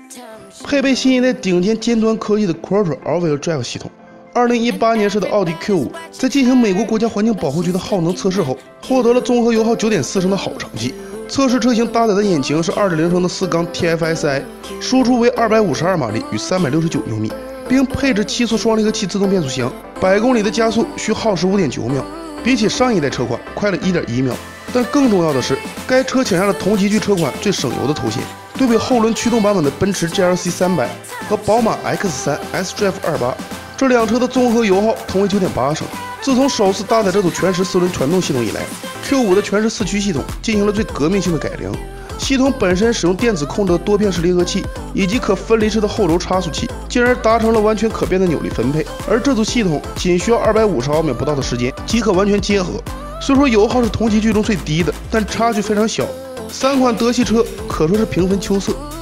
配备新一代顶尖尖端科技的 Quattro All-Wheel Drive 系统。2018年式的奥迪 Q5 在进行美国国家环境保护局的耗能测试后，获得了综合油耗 9.4 升的好成绩。测试车型搭载的引擎是 2.0 升的4缸 TFSI， 输出为252马力与369牛米，并配置7速双离合器自动变速箱，100公里的加速需耗时 5.9 秒，比起上一代车款快了 1.1 秒。但更重要的是，该车抢下了同级距车款最省油的头衔。对比后轮驱动版本的奔驰 GLC 300和宝马 X3 S-Drive 28，这辆车的综合油耗同为 9.8 升。自从首次搭载这组全时4轮传动系统以来， Q5 的全时4驱系统进行了最革命性的改良。系统本身使用电子控制的多片式离合器以及可分离式的后轴差速器，进而达成了完全可变的扭力分配。而这组系统仅需要250毫米不到的时间即可完全结合。虽说油耗是同级距中最低的，但差距非常小。3款德系车可说是平分秋色。